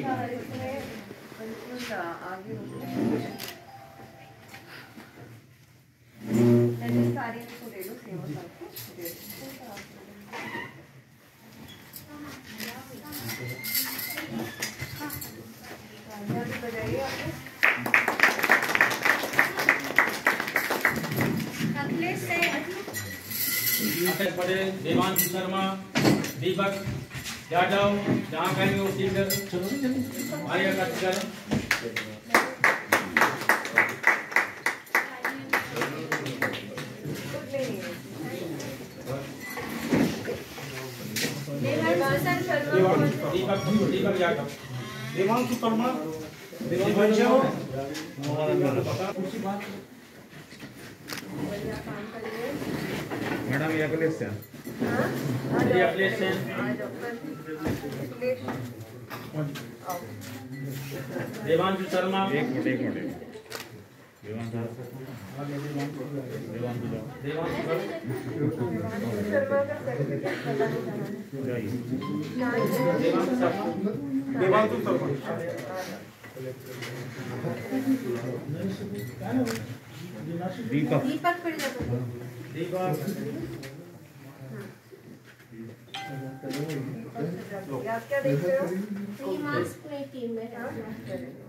इसमें बिल्कुल आगे सारी इसको दे दो सेव दे दो बजाइए आपको पटेल, देवांश शर्मा, दीपक यादव, जहाँ कहेंगे वो सीट कर आइए कट करें। दीपक यादव, देवांश शर्मा, मैडम ये अगले से देवांश शर्मा, एक मिनट दीपक आप क्या देख रहे हो? टीम में